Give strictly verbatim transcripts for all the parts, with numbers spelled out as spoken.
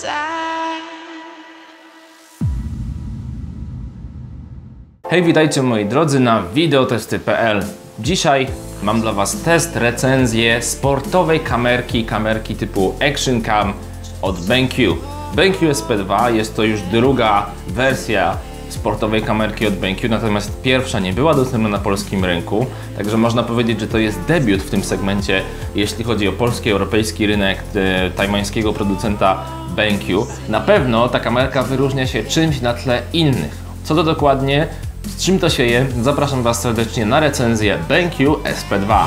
Hej, witajcie moi drodzy na videotesty kropka p l. Dzisiaj mam dla Was test, recenzję sportowej kamerki, kamerki typu Action Cam od BenQ. BenQ S P dwa jest to już druga wersja sportowej kamerki od BenQ, natomiast pierwsza nie była dostępna na polskim rynku, także można powiedzieć, że to jest debiut w tym segmencie, jeśli chodzi o polski, europejski rynek e, tajwańskiego producenta BenQ. Na pewno ta kamerka wyróżnia się czymś na tle innych. Co to dokładnie? Z czym to się je? Zapraszam Was serdecznie na recenzję BenQ S P dwa.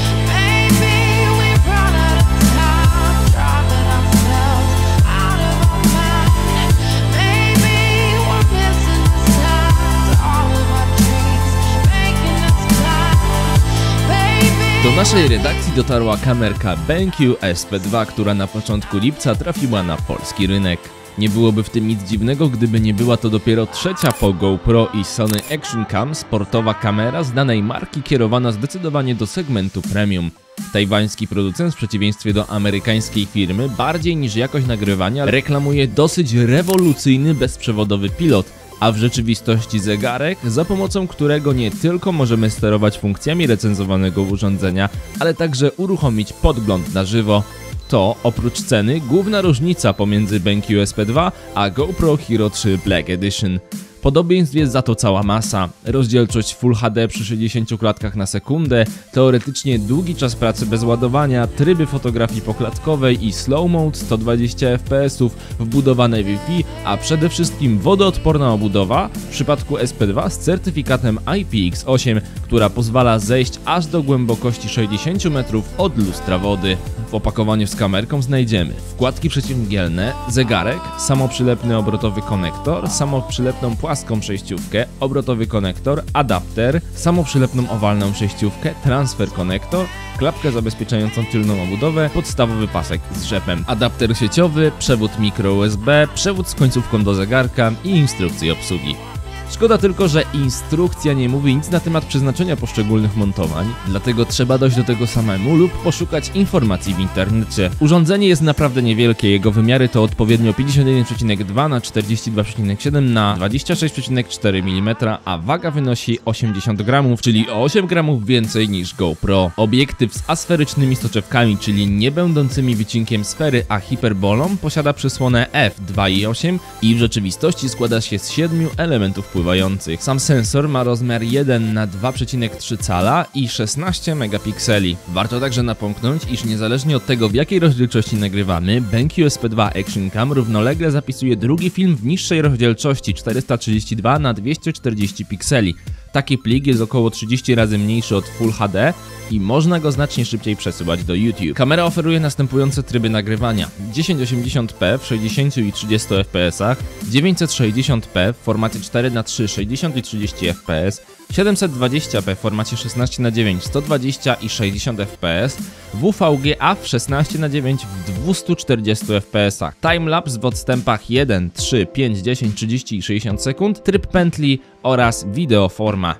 Do naszej redakcji dotarła kamerka BenQ S P dwa, która na początku lipca trafiła na polski rynek. Nie byłoby w tym nic dziwnego, gdyby nie była to dopiero trzecia po GoPro i Sony Action Cam sportowa kamera znanej marki kierowana zdecydowanie do segmentu premium. Tajwański producent w przeciwieństwie do amerykańskiej firmy bardziej niż jakość nagrywania reklamuje dosyć rewolucyjny bezprzewodowy pilot, a w rzeczywistości zegarek, za pomocą którego nie tylko możemy sterować funkcjami recenzowanego urządzenia, ale także uruchomić podgląd na żywo. To, oprócz ceny, główna różnica pomiędzy BenQ S P dwa a GoPro Hero trzy Black Edition. Podobieństw jest za to cała masa. Rozdzielczość Full H D przy sześćdziesięciu klatkach na sekundę, teoretycznie długi czas pracy bez ładowania, tryby fotografii poklatkowej i slow mode sto dwadzieścia F P S ów, wbudowane Wi-Fi, a przede wszystkim wodoodporna obudowa w przypadku S P dwa z certyfikatem I P X osiem, która pozwala zejść aż do głębokości sześćdziesięciu metrów od lustra wody. W opakowaniu z kamerką znajdziemy wkładki przeciwmgielne, zegarek, samoprzylepny obrotowy konektor, samoprzylepną płaską przejściówkę, obrotowy konektor, adapter, samoprzylepną owalną przejściówkę, transfer konektor, klapkę zabezpieczającą tylną obudowę, podstawowy pasek z rzepem, adapter sieciowy, przewód mikro U S B, przewód z końcówką do zegarka i instrukcję obsługi. Szkoda tylko, że instrukcja nie mówi nic na temat przeznaczenia poszczególnych montowań, dlatego trzeba dojść do tego samemu lub poszukać informacji w internecie. Urządzenie jest naprawdę niewielkie, jego wymiary to odpowiednio pięćdziesiąt jeden przecinek dwa na czterdzieści dwa przecinek siedem na dwadzieścia sześć przecinek cztery milimetra, a waga wynosi osiemdziesiąt gramów, czyli o osiem gramów więcej niż GoPro. Obiektyw z asferycznymi soczewkami, czyli nie będącymi wycinkiem sfery, a hiperbolą, posiada przysłonę f dwa i osiem i w rzeczywistości składa się z siedmiu elementów pływających. Sam sensor ma rozmiar jeden na dwa przecinek trzy cala i szesnaście megapikseli. Warto także napomknąć, iż niezależnie od tego, w jakiej rozdzielczości nagrywamy, BenQ S P dwa Action Cam równolegle zapisuje drugi film w niższej rozdzielczości czterysta trzydzieści dwa na dwieście czterdzieści pikseli. Taki plik jest około trzydzieści razy mniejszy od Full H D i można go znacznie szybciej przesyłać do YouTube. Kamera oferuje następujące tryby nagrywania: tysiąc osiemdziesiąt p w sześćdziesięciu i trzydziestu F P S ach, dziewięćset sześćdziesiąt p w formacie cztery na trzy sześćdziesiąt i trzydzieści F P S, siedemset dwadzieścia p w formacie szesnaście na dziewięć sto dwadzieścia i sześćdziesiąt F P S, W V G A w szesnaście na dziewięć w dwieście czterdzieści F P S ach, timelapse w odstępach jeden, trzy, pięć, dziesięć, trzydzieści i sześćdziesiąt sekund, tryb pętli oraz wideoforma.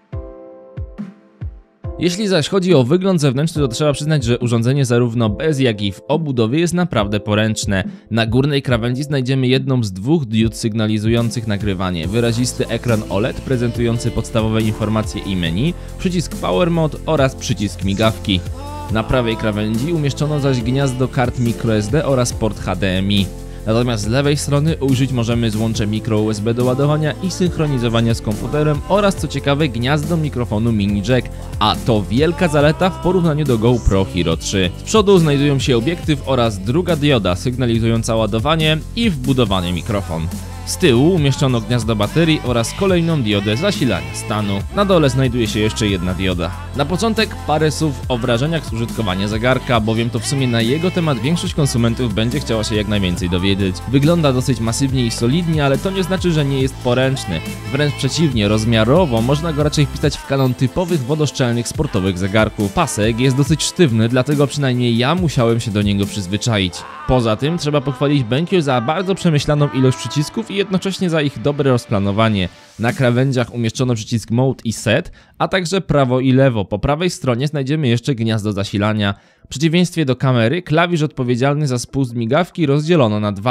Jeśli zaś chodzi o wygląd zewnętrzny, to trzeba przyznać, że urządzenie zarówno bez, jak i w obudowie jest naprawdę poręczne. Na górnej krawędzi znajdziemy jedną z dwóch diod sygnalizujących nagrywanie, wyrazisty ekran O L E D prezentujący podstawowe informacje i menu, przycisk Power Mode oraz przycisk migawki. Na prawej krawędzi umieszczono zaś gniazdo kart microSD oraz port H D M I. Natomiast z lewej strony użyć możemy złącze mikro U S B do ładowania i synchronizowania z komputerem oraz, co ciekawe, gniazdo mikrofonu mini jack, a to wielka zaleta w porównaniu do GoPro Hero trzy. Z przodu znajdują się obiektyw oraz druga dioda sygnalizująca ładowanie i wbudowany mikrofon. Z tyłu umieszczono gniazdo baterii oraz kolejną diodę zasilania stanu. Na dole znajduje się jeszcze jedna dioda. Na początek parę słów o wrażeniach z użytkowania zegarka, bowiem to w sumie na jego temat większość konsumentów będzie chciała się jak najwięcej dowiedzieć. Wygląda dosyć masywnie i solidnie, ale to nie znaczy, że nie jest poręczny. Wręcz przeciwnie, rozmiarowo można go raczej wpisać w kanon typowych wodoszczelnych sportowych zegarków. Pasek jest dosyć sztywny, dlatego przynajmniej ja musiałem się do niego przyzwyczaić. Poza tym trzeba pochwalić BenQ za bardzo przemyślaną ilość przycisków i jednocześnie za ich dobre rozplanowanie. Na krawędziach umieszczono przycisk Mode i Set, a także prawo i lewo. Po prawej stronie znajdziemy jeszcze gniazdo zasilania. W przeciwieństwie do kamery, klawisz odpowiedzialny za spust migawki rozdzielono na dwa.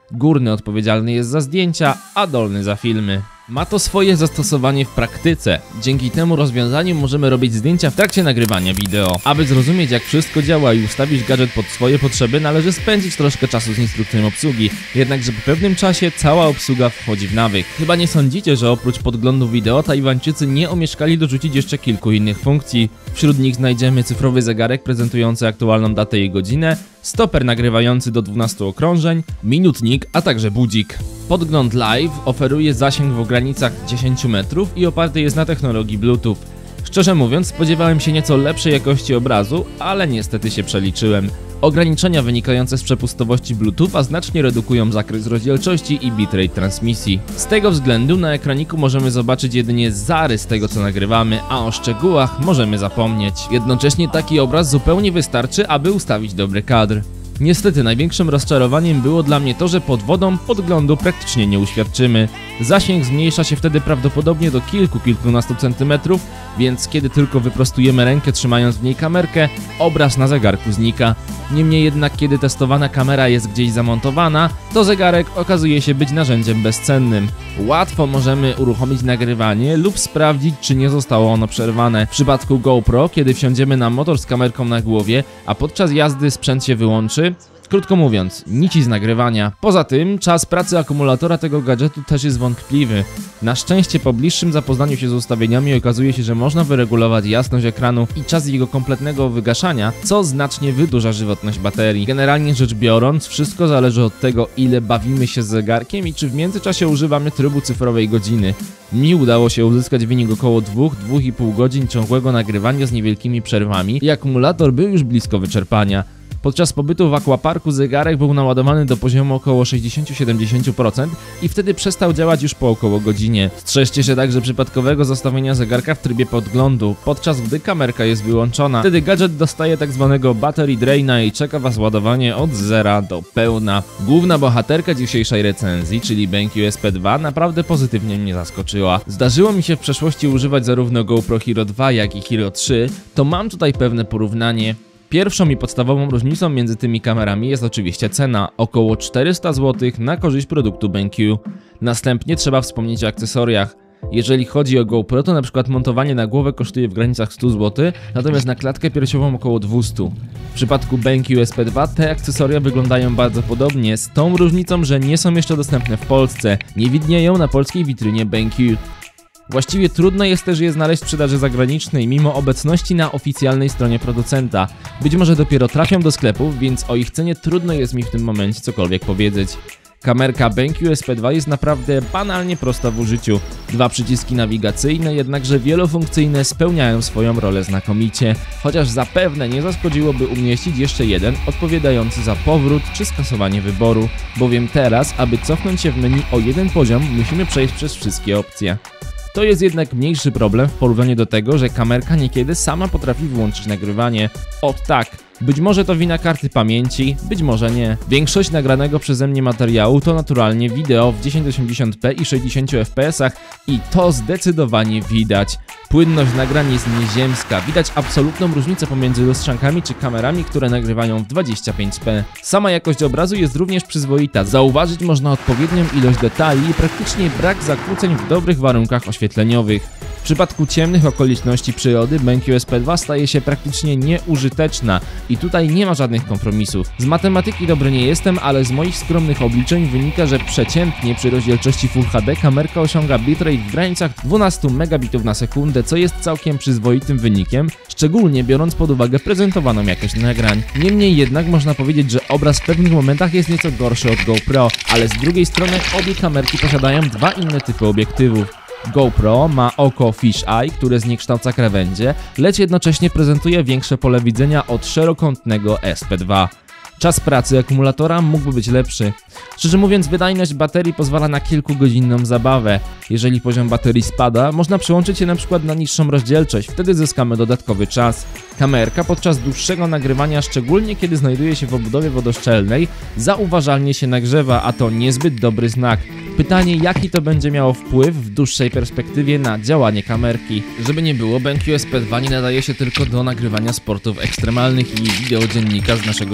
Górny odpowiedzialny jest za zdjęcia, a dolny za filmy. Ma to swoje zastosowanie w praktyce. Dzięki temu rozwiązaniu możemy robić zdjęcia w trakcie nagrywania wideo. Aby zrozumieć, jak wszystko działa i ustawić gadżet pod swoje potrzeby, należy spędzić troszkę czasu z instrukcją obsługi. Jednakże po pewnym czasie cała obsługa wchodzi w nawyk. Chyba nie sądzicie, że oprócz podglądu wideo Tajwańczycy nie omieszkali dorzucić jeszcze kilku innych funkcji. Wśród nich znajdziemy cyfrowy zegarek prezentujący aktualną datę i godzinę, stoper nagrywający do dwunastu okrążeń, minutnik, a także budzik. Podgląd Live oferuje zasięg w granicach dziesięciu metrów i oparty jest na technologii Bluetooth. Szczerze mówiąc, spodziewałem się nieco lepszej jakości obrazu, ale niestety się przeliczyłem. Ograniczenia wynikające z przepustowości Bluetootha znacznie redukują zakres rozdzielczości i bitrate transmisji. Z tego względu na ekraniku możemy zobaczyć jedynie zarys tego, co nagrywamy, a o szczegółach możemy zapomnieć. Jednocześnie taki obraz zupełnie wystarczy, aby ustawić dobry kadr. Niestety największym rozczarowaniem było dla mnie to, że pod wodą podglądu praktycznie nie uświadczymy. Zasięg zmniejsza się wtedy prawdopodobnie do kilku, kilkunastu centymetrów, więc kiedy tylko wyprostujemy rękę trzymając w niej kamerkę, obraz na zegarku znika. Niemniej jednak kiedy testowana kamera jest gdzieś zamontowana, to zegarek okazuje się być narzędziem bezcennym. Łatwo możemy uruchomić nagrywanie lub sprawdzić, czy nie zostało ono przerwane. W przypadku GoPro, kiedy wsiądziemy na motor z kamerką na głowie, a podczas jazdy sprzęt się wyłączy, krótko mówiąc, nici z nagrywania. Poza tym czas pracy akumulatora tego gadżetu też jest wątpliwy. Na szczęście po bliższym zapoznaniu się z ustawieniami okazuje się, że można wyregulować jasność ekranu i czas jego kompletnego wygaszania, co znacznie wydłuża żywotność baterii. Generalnie rzecz biorąc, wszystko zależy od tego, ile bawimy się z zegarkiem i czy w międzyczasie używamy trybu cyfrowej godziny. Mi udało się uzyskać wynik około dwóch do dwóch i pół godzin ciągłego nagrywania z niewielkimi przerwami i akumulator był już blisko wyczerpania. Podczas pobytu w aquaparku zegarek był naładowany do poziomu około sześćdziesiąt do siedemdziesięciu procent i wtedy przestał działać już po około godzinie. Strzeżcie się także przypadkowego zostawienia zegarka w trybie podglądu, podczas gdy kamerka jest wyłączona. Wtedy gadżet dostaje tak zwanego battery draina i czeka was ładowanie od zera do pełna. Główna bohaterka dzisiejszej recenzji, czyli BenQ S P dwa, naprawdę pozytywnie mnie zaskoczyła. Zdarzyło mi się w przeszłości używać zarówno GoPro Hero dwa, jak i Hero trzy, to mam tutaj pewne porównanie. Pierwszą i podstawową różnicą między tymi kamerami jest oczywiście cena, około czterysta złotych na korzyść produktu BenQ. Następnie trzeba wspomnieć o akcesoriach. Jeżeli chodzi o GoPro, to na przykład montowanie na głowę kosztuje w granicach stu złotych, natomiast na klatkę piersiową około dwieście. W przypadku BenQ S P dwa te akcesoria wyglądają bardzo podobnie, z tą różnicą, że nie są jeszcze dostępne w Polsce. Nie widnieją na polskiej witrynie BenQ. Właściwie trudno jest też je znaleźć w sprzedaży zagranicznej, mimo obecności na oficjalnej stronie producenta. Być może dopiero trafią do sklepów, więc o ich cenie trudno jest mi w tym momencie cokolwiek powiedzieć. Kamerka BenQ S P dwa jest naprawdę banalnie prosta w użyciu. Dwa przyciski nawigacyjne, jednakże wielofunkcyjne, spełniają swoją rolę znakomicie. Chociaż zapewne nie zaszkodziłoby umieścić jeszcze jeden odpowiadający za powrót czy skasowanie wyboru, bowiem teraz, aby cofnąć się w menu o jeden poziom, musimy przejść przez wszystkie opcje. To jest jednak mniejszy problem w porównaniu do tego, że kamerka niekiedy sama potrafi wyłączyć nagrywanie. Ot tak, być może to wina karty pamięci, być może nie. Większość nagranego przeze mnie materiału to naturalnie wideo w tysiąc osiemdziesiąt p i sześćdziesięciu F P S ach i to zdecydowanie widać. Płynność nagrań jest nieziemska, widać absolutną różnicę pomiędzy lustrzankami czy kamerami, które nagrywają w dwadzieścia pięć p. Sama jakość obrazu jest również przyzwoita, zauważyć można odpowiednią ilość detali i praktycznie brak zakłóceń w dobrych warunkach oświetleniowych. W przypadku ciemnych okoliczności przyrody BenQ S P dwa staje się praktycznie nieużyteczna i tutaj nie ma żadnych kompromisów. Z matematyki dobry nie jestem, ale z moich skromnych obliczeń wynika, że przeciętnie przy rozdzielczości Full H D kamerka osiąga bitrate w granicach dwunastu megabitów na sekundę, co jest całkiem przyzwoitym wynikiem, szczególnie biorąc pod uwagę prezentowaną jakość nagrań. Niemniej jednak można powiedzieć, że obraz w pewnych momentach jest nieco gorszy od GoPro, ale z drugiej strony obie kamerki posiadają dwa inne typy obiektywów. GoPro ma oko Fish Eye, które zniekształca krawędzie, lecz jednocześnie prezentuje większe pole widzenia od szerokątnego S P dwa. Czas pracy akumulatora mógłby być lepszy. Szczerze mówiąc, wydajność baterii pozwala na kilkugodzinną zabawę. Jeżeli poziom baterii spada, można przełączyć się na przykład na niższą rozdzielczość, wtedy zyskamy dodatkowy czas. Kamerka podczas dłuższego nagrywania, szczególnie kiedy znajduje się w obudowie wodoszczelnej, zauważalnie się nagrzewa, a to niezbyt dobry znak. Pytanie, jaki to będzie miało wpływ w dłuższej perspektywie na działanie kamerki. Żeby nie było, BenQ S P dwa nie nadaje się tylko do nagrywania sportów ekstremalnych i wideodziennika z naszego życia.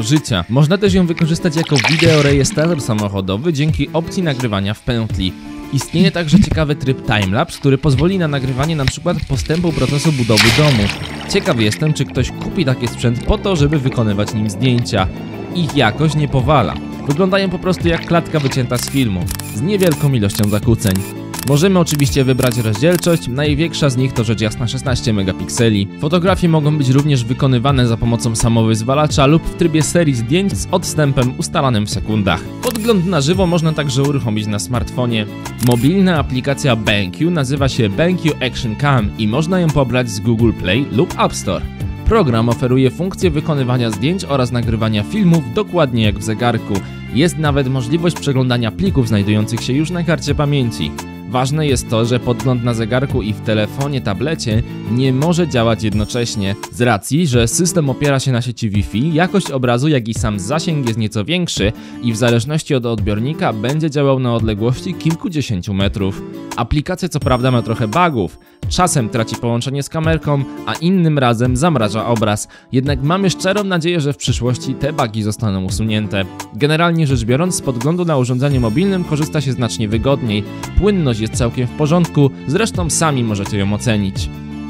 Można też ją wykorzystać jako wideorejestrator samochodowy dzięki opcji nagrywania w pętli. Istnieje także ciekawy tryb timelapse, który pozwoli na nagrywanie np. postępu procesu budowy domu. Ciekaw jestem, czy ktoś kupi taki sprzęt po to, żeby wykonywać nim zdjęcia. Ich jakość nie powala. Wyglądają po prostu jak klatka wycięta z filmu, z niewielką ilością zakłóceń. Możemy oczywiście wybrać rozdzielczość, największa z nich to rzecz jasna szesnaście megapikseli. Fotografie mogą być również wykonywane za pomocą samowyzwalacza lub w trybie serii zdjęć z odstępem ustalanym w sekundach. Podgląd na żywo można także uruchomić na smartfonie. Mobilna aplikacja BenQ nazywa się BenQ Action Cam i można ją pobrać z Google Play lub App Store. Program oferuje funkcję wykonywania zdjęć oraz nagrywania filmów dokładnie jak w zegarku. Jest nawet możliwość przeglądania plików znajdujących się już na karcie pamięci. Ważne jest to, że podgląd na zegarku i w telefonie, tablecie nie może działać jednocześnie. Z racji, że system opiera się na sieci Wi-Fi, jakość obrazu, jak i sam zasięg jest nieco większy i w zależności od odbiornika będzie działał na odległości kilkudziesięciu metrów. Aplikacja co prawda ma trochę bugów. Czasem traci połączenie z kamerką, a innym razem zamraża obraz. Jednak mamy szczerą nadzieję, że w przyszłości te bugi zostaną usunięte. Generalnie rzecz biorąc, z podglądu na urządzeniu mobilnym korzysta się znacznie wygodniej. Płynność jest całkiem w porządku, zresztą sami możecie ją ocenić.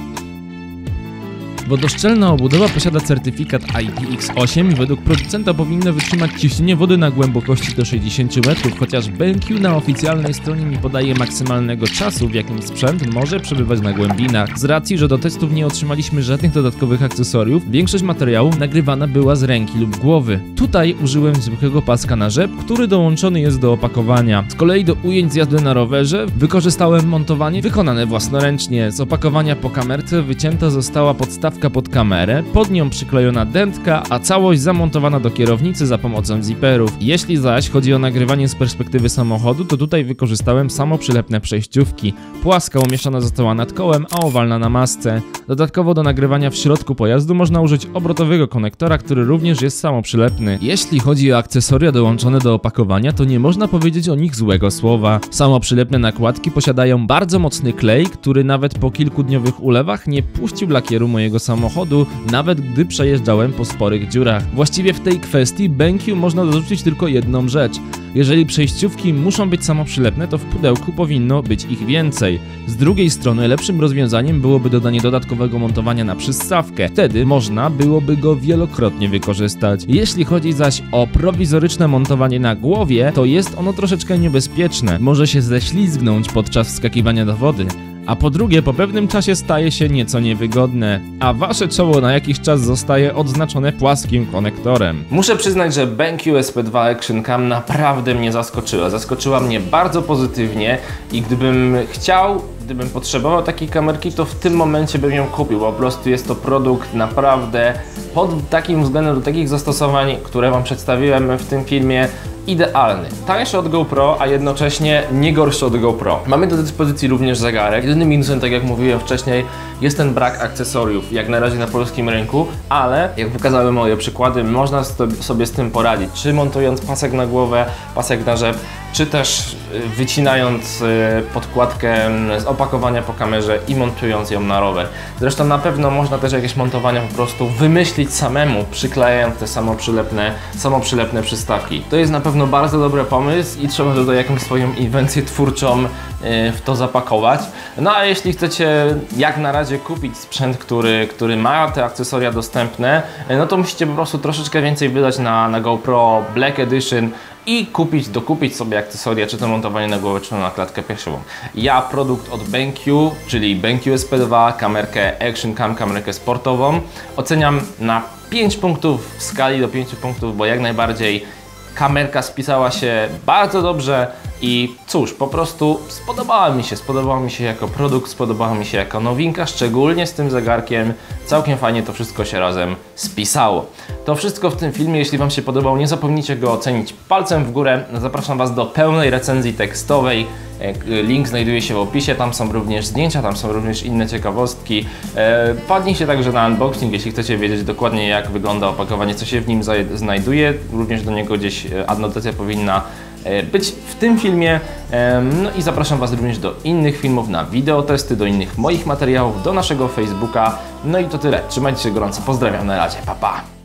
Wodoszczelna obudowa posiada certyfikat I P X osiem i według producenta powinna wytrzymać ciśnienie wody na głębokości do sześćdziesięciu metrów, chociaż BenQ na oficjalnej stronie nie podaje maksymalnego czasu, w jakim sprzęt może przebywać na głębinach. Z racji, że do testów nie otrzymaliśmy żadnych dodatkowych akcesoriów, większość materiału nagrywana była z ręki lub głowy. Tutaj użyłem zwykłego paska na rzep, który dołączony jest do opakowania. Z kolei do ujęć z jazdy na rowerze wykorzystałem montowanie wykonane własnoręcznie. Z opakowania po kamerce wycięta została podstawka pod kamerę, pod nią przyklejona dętka, a całość zamontowana do kierownicy za pomocą ziperów. Jeśli zaś chodzi o nagrywanie z perspektywy samochodu, to tutaj wykorzystałem samoprzylepne przejściówki. Płaska umieszczona została nad kołem, a owalna na masce. Dodatkowo do nagrywania w środku pojazdu można użyć obrotowego konektora, który również jest samoprzylepny. Jeśli chodzi o akcesoria dołączone do opakowania, to nie można powiedzieć o nich złego słowa. Samoprzylepne nakładki posiadają bardzo mocny klej, który nawet po kilkudniowych ulewach nie puścił lakieru mojego samochodu, nawet gdy przejeżdżałem po sporych dziurach. Właściwie w tej kwestii BenQ można dorzucić tylko jedną rzecz. Jeżeli przejściówki muszą być samoprzylepne, to w pudełku powinno być ich więcej. Z drugiej strony lepszym rozwiązaniem byłoby dodanie dodatkowego montowania na przystawkę. Wtedy można byłoby go wielokrotnie wykorzystać. Jeśli chodzi zaś o prowizoryczne montowanie na głowie, to jest ono troszeczkę niebezpieczne. Może się ześlizgnąć podczas wskakiwania do wody. A po drugie, po pewnym czasie staje się nieco niewygodne, a wasze czoło na jakiś czas zostaje odznaczone płaskim konektorem. Muszę przyznać, że BenQ S P dwa Action Cam naprawdę mnie zaskoczyła. Zaskoczyła mnie bardzo pozytywnie i gdybym chciał, gdybym potrzebował takiej kamerki, to w tym momencie bym ją kupił. Po prostu jest to produkt naprawdę pod takim względem do takich zastosowań, które wam przedstawiłem w tym filmie, idealny. Tańszy od GoPro, a jednocześnie nie gorszy od GoPro. Mamy do dyspozycji również zegarek. Jedynym minusem, tak jak mówiłem wcześniej, jest ten brak akcesoriów, jak na razie na polskim rynku, ale jak wykazały moje przykłady, można sobie z tym poradzić, czy montując pasek na głowę, pasek na rzep, czy też wycinając podkładkę z opakowania po kamerze i montując ją na rower. Zresztą na pewno można też jakieś montowania po prostu wymyślić samemu, przyklejając te samoprzylepne, samoprzylepne przystawki. To jest na pewno bardzo dobry pomysł i trzeba tutaj jakąś swoją inwencję twórczą w to zapakować. No a jeśli chcecie jak na razie kupić sprzęt, który, który ma te akcesoria dostępne, no to musicie po prostu troszeczkę więcej wydać na, na GoPro Black Edition i kupić, dokupić sobie akcesoria, czy to montowanie na głowę, czy na klatkę piersiową. Ja produkt od BenQ, czyli BenQ S P dwa, kamerkę Action Cam, kamerkę sportową, oceniam na pięć punktów w skali do pięciu punktów, bo jak najbardziej kamerka spisała się bardzo dobrze i cóż, po prostu spodobała mi się, spodobała mi się jako produkt, spodobała mi się jako nowinka, szczególnie z tym zegarkiem. Całkiem fajnie to wszystko się razem spisało. To wszystko w tym filmie. Jeśli wam się podobał, nie zapomnijcie go ocenić palcem w górę. Zapraszam was do pełnej recenzji tekstowej. Link znajduje się w opisie, tam są również zdjęcia, tam są również inne ciekawostki. Wpadnijcie także na unboxing, jeśli chcecie wiedzieć dokładnie, jak wygląda opakowanie, co się w nim znajduje. Również do niego gdzieś adnotacja powinna być w tym filmie. No i zapraszam was również do innych filmów, na wideotesty, do innych moich materiałów, do naszego Facebooka. No i to tyle. Trzymajcie się gorąco. Pozdrawiam, na razie. Pa, pa.